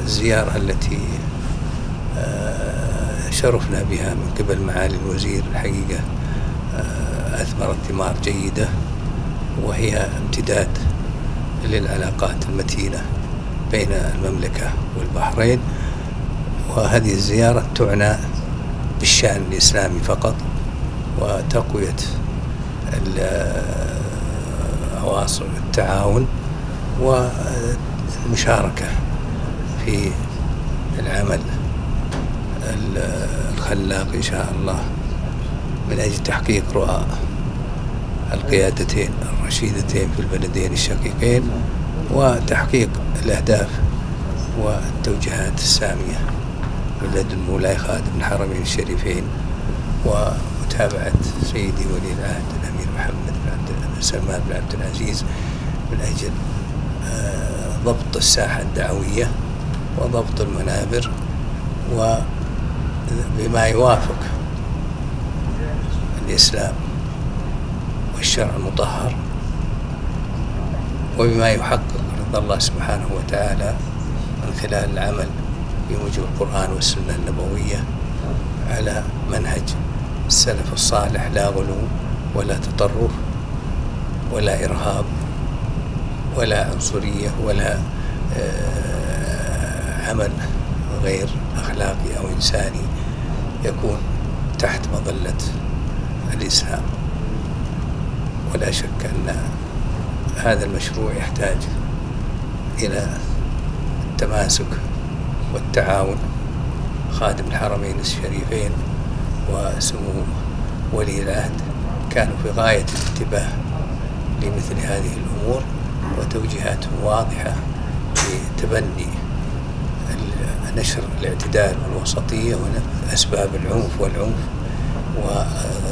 الزيارة التي شرفنا بها من قبل معالي الوزير الحقيقة أثمرت ثمار جيدة، وهي امتداد للعلاقات المتينة بين المملكة والبحرين. وهذه الزيارة تعنى بالشأن الإسلامي فقط، وتقوية أواصر التعاون والمشاركة في العمل الخلاق إن شاء الله من أجل تحقيق رؤى القيادتين الرشيدتين في البلدين الشقيقين، وتحقيق الأهداف والتوجيهات السامية من لدن مولاي خادم الحرمين الشريفين، ومتابعة سيدي ولي العهد الأمير محمد بن سلمان بن عبد العزيز من أجل ضبط الساحة الدعوية وضبط المنابر، وبما يوافق الإسلام والشرع المطهر، وبما يحقق رضا الله سبحانه وتعالى من خلال العمل بموجب القرآن والسنة النبوية على منهج السلف الصالح، لا غلو ولا تطرف ولا إرهاب ولا عنصرية ولا عمل غير أخلاقي أو إنساني يكون تحت مظلة الإسلام. ولا شك أن هذا المشروع يحتاج إلى التماسك والتعاون. خادم الحرمين الشريفين وسمو ولي العهد كانوا في غاية الانتباه لمثل هذه الأمور، وتوجيهاتهم واضحة لتبني نشر الاعتدال والوسطية وأسباب العنف